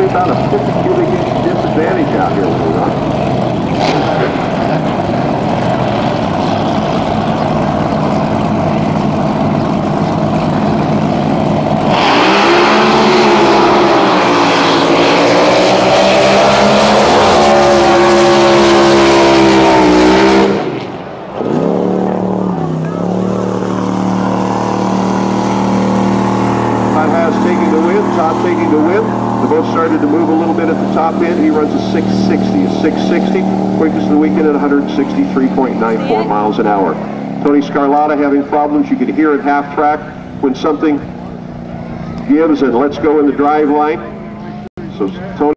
about a 50 cubic inch disadvantage out here with the run. Todd taking the whip. The boat started to move a little bit at the top end. He runs a 660. A 660, quickest of the weekend at 163.94 miles an hour. Tony Scarlatta having problems. You can hear at half track when something gives and lets go in the drive line. So Tony